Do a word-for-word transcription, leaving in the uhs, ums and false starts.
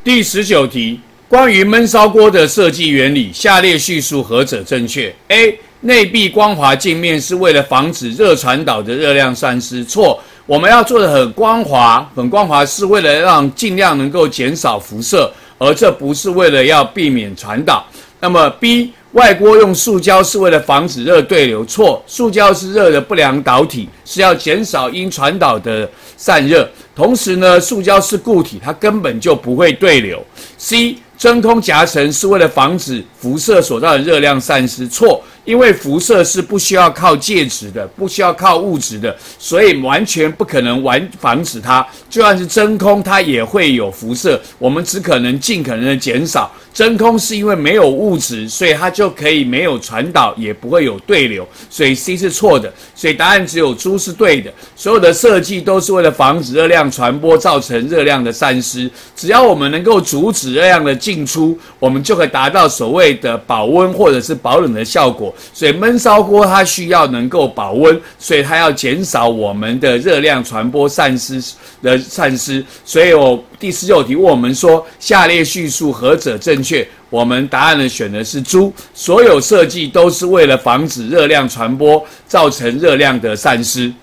第十九题，关于焖烧锅的设计原理，下列叙述何者正确 ？A. 内壁光滑镜面是为了防止热传导的热量散失，错。我们要做的很光滑，很光滑是为了让尽量能够减少辐射，而这不是为了要避免传导。那么 B. 外锅用塑胶是为了防止热对流，错。塑胶是热的不良导体，是要减少因传导的散热。同时呢，塑胶是固体，它根本就不会对流。C. 真空夹层是为了防止辐射所造的热量散失，错。因为辐射是不需要靠介质的，不需要靠物质的，所以完全不可能完防止它。就算是真空，它也会有辐射，我们只可能尽可能的减少。真空是因为没有物质，所以它就可以没有传导，也不会有对流，所以 C 是错的。所以答案只有猪是对的。所有的设计都是为了防止热量传播造成热量的散失。只要我们能够阻止热量的进出，我们就可以达到所谓的保温或者是保冷的效果。所以焖烧锅它需要能够保温，所以它要减少我们的热量传播散失的散失。所以我第十九题问我们说，下列叙述何者正确？我们答案呢选的是猪。所有设计都是为了防止热量传播造成热量的散失。